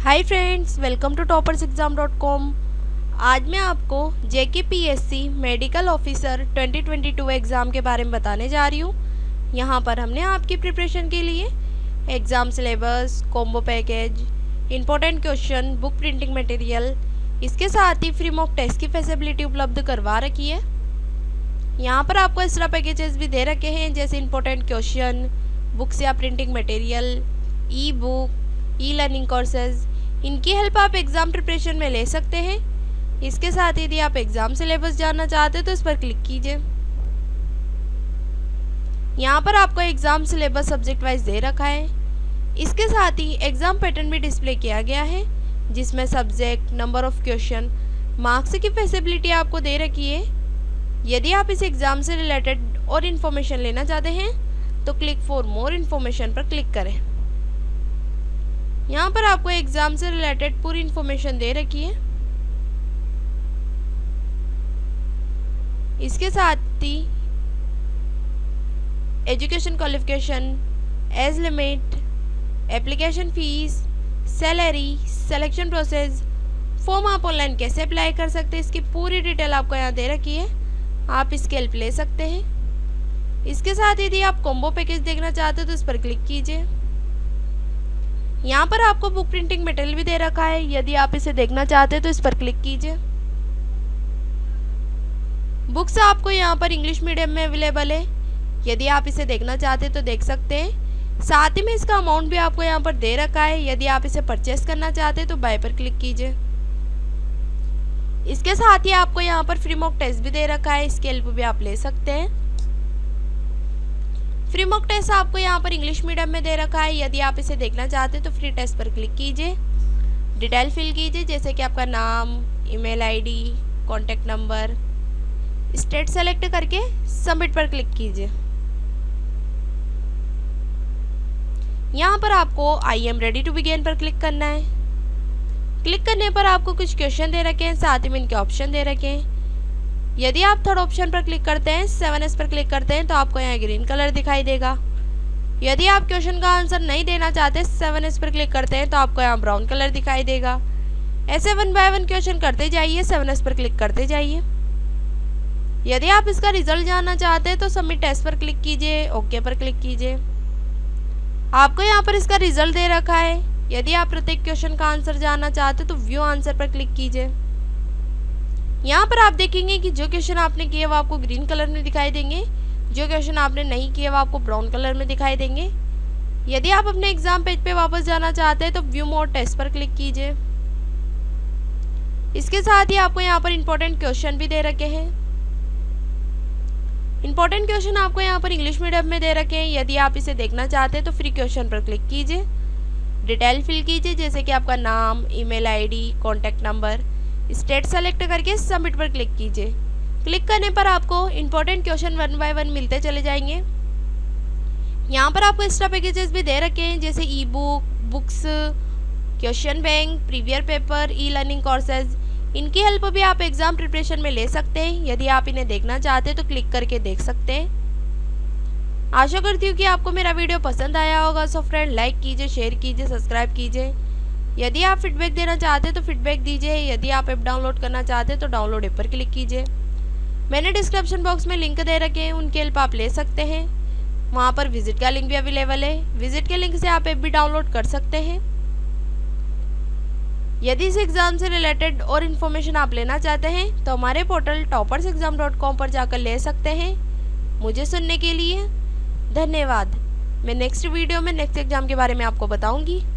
Hi friends, welcome to toppersexam.com। आज मैं आपको JKPSC मेडिकल ऑफिसर 2022 एग्ज़ाम के बारे में बताने जा रही हूँ। यहाँ पर हमने आपकी प्रिपरेशन के लिए exam syllabus, combo package, important question, book printing material, इसके साथ ही फ्री मॉक टेस्ट की फैसिलिटी उपलब्ध करवा रखी है। यहाँ पर आपको एक्स्ट्रा पैकेजेस भी दे रखे हैं, जैसे इम्पोर्टेंट क्वेश्चन, बुक्स या printing material, e book, e learning courses, इनकी हेल्प आप एग्ज़ाम प्रिपरेशन में ले सकते हैं। इसके साथ यदि आप एग्ज़ाम सिलेबस जानना चाहते हैं तो इस पर क्लिक कीजिए। यहाँ पर आपको एग्ज़ाम सिलेबस सब्जेक्ट वाइज दे रखा है। इसके साथ ही एग्ज़ाम पैटर्न भी डिस्प्ले किया गया है, जिसमें subject, number of question, marks की फैसिलिटी आपको दे रखी है। यदि आप इस एग्ज़ाम से रिलेटेड और इन्फॉर्मेशन लेना चाहते हैं तो क्लिक फॉर मोर इन्फॉर्मेशन पर क्लिक करें। यहाँ पर आपको एग्ज़ाम से रिलेटेड पूरी इन्फॉर्मेशन दे रखी है। इसके साथ ही education qualification, age limit, application fees, salary, selection process, form आप ऑनलाइन कैसे अप्लाई कर सकते हैं, इसकी पूरी डिटेल आपको यहाँ दे रखी है। आप इसकी हेल्प ले सकते हैं। इसके साथ यदि आप कॉम्बो पैकेज देखना चाहते हो तो इस पर क्लिक कीजिए। यहाँ पर आपको बुक प्रिंटिंग मटेरियल भी दे रखा है। यदि आप इसे देखना चाहते हैं तो इस पर क्लिक कीजिए। बुक्स आपको यहाँ पर इंग्लिश मीडियम में अवेलेबल है। यदि आप इसे देखना चाहते हैं तो देख सकते हैं। साथ ही में इसका अमाउंट भी आपको यहाँ पर दे रखा है। यदि आप इसे परचेस करना चाहते हैं तो बाय पर क्लिक कीजिए। इसके साथ ही आपको यहाँ पर फ्री मॉक टेस्ट भी दे रखा है। इसकी हेल्प भी आप ले सकते हैं। फ्री मॉक टेस्ट आपको यहाँ पर इंग्लिश मीडियम में दे रखा है। यदि आप इसे देखना चाहते हैं तो फ्री टेस्ट पर क्लिक कीजिए। डिटेल फिल कीजिए, जैसे कि आपका नाम, email ID, contact number, state select करके सबमिट पर क्लिक कीजिए। यहाँ पर आपको I am ready to begin पर क्लिक करना है। क्लिक करने पर आपको कुछ क्वेश्चन दे रखे हैं, साथ ही में इनके ऑप्शन दे रखे हैं। यदि आप थर्ड ऑप्शन पर क्लिक करते हैं, 7S पर क्लिक करते हैं, तो आपको यहाँ ग्रीन कलर दिखाई देगा। यदि आप क्वेश्चन का आंसर नहीं देना चाहते, 7S पर क्लिक करते हैं, तो आपको यहाँ ब्राउन कलर दिखाई देगा। ऐसे 1 बाय 1 क्वेश्चन करते जाइए, 7S पर क्लिक करते जाइए। यदि आप इसका रिजल्ट जानना चाहते हैं तो सबमिट टेस्ट पर क्लिक कीजिए, ओके पर क्लिक कीजिए। आपको यहाँ पर इसका रिजल्ट दे रखा है। यदि आप प्रत्येक क्वेश्चन का आंसर जानना चाहते हैं तो व्यू आंसर पर क्लिक कीजिए। यहाँ पर आप देखेंगे कि जो क्वेश्चन आपने किए वो आपको ग्रीन कलर में दिखाई देंगे, जो क्वेश्चन आपने नहीं किए वो आपको ब्राउन कलर में दिखाई देंगे। यदि आप अपने एग्जाम पेज पे वापस जाना चाहते हैं तो व्यू मोर टेस्ट पर क्लिक कीजिए। इसके साथ ही आपको यहाँ पर इम्पोर्टेंट क्वेश्चन भी दे रखे हैं। इम्पोर्टेंट क्वेश्चन आपको यहाँ पर इंग्लिश मीडियम में दे रखे हैं। यदि आप इसे देखना चाहते हैं तो फ्री क्वेश्चन पर क्लिक कीजिए। डिटेल फिल कीजिए, जैसे कि आपका नाम, email ID, contact number, state select करके सबमिट पर क्लिक कीजिए। क्लिक करने पर आपको इम्पोर्टेंट क्वेश्चन 1 बाय 1 मिलते चले जाएंगे। यहाँ पर आपको एक्स्ट्रा पैकेजेस भी दे रखे हैं, जैसे e book, books, question bank, previous year paper, e learning courses, इनकी हेल्प भी आप एग्जाम प्रिपरेशन में ले सकते हैं। यदि आप इन्हें देखना चाहते हैं तो क्लिक करके देख सकते हैं। आशा करती हूँ कि आपको मेरा वीडियो पसंद आया होगा। सो फ्रेंड, लाइक कीजिए, शेयर कीजिए, सब्सक्राइब कीजिए। यदि आप फीडबैक देना चाहते हैं तो फीडबैक दीजिए। यदि आप ऐप डाउनलोड करना चाहते हैं तो डाउनलोड ऐप पर क्लिक कीजिए। मैंने डिस्क्रिप्शन बॉक्स में लिंक दे रखे हैं, उनकी हेल्प आप ले सकते हैं। वहाँ पर विजिट का लिंक भी अवेलेबल है। विजिट के लिंक से आप ऐप भी डाउनलोड कर सकते हैं। यदि इस एग्ज़ाम से रिलेटेड और इन्फॉर्मेशन आप लेना चाहते हैं तो हमारे पोर्टल toppersexam.com पर जाकर ले सकते हैं। मुझे सुनने के लिए धन्यवाद। मैं नेक्स्ट वीडियो में नेक्स्ट एग्ज़ाम के बारे में आपको बताऊँगी।